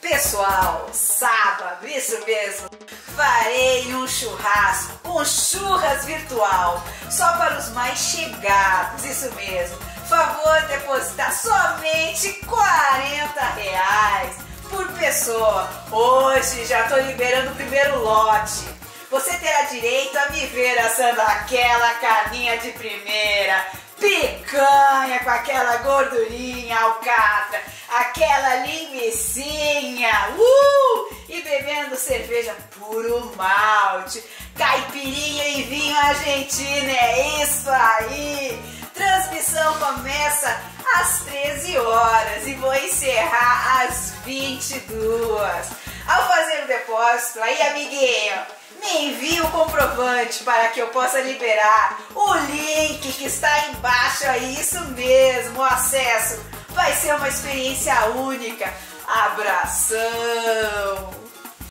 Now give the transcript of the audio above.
Pessoal, sábado, isso mesmo, farei um churrasco, um churras virtual, só para os mais chegados, isso mesmo. Favor depositar somente R$ 40 por pessoa. Hoje já estou liberando o primeiro lote. Você terá direito a me ver assando aquela carninha de primeira, picanha com aquela gordurinha, alcatra, aquela linguicinha, e bebendo cerveja puro malte, caipirinha e vinho argentino, é isso aí! Transmissão começa às 13 horas e vou encerrar às 22. Ao fazer o depósito, aí amiguinho, me envie o comprovante para que eu possa liberar o link que está embaixo aí, isso mesmo, o acesso. Vai ser uma experiência única. Abração!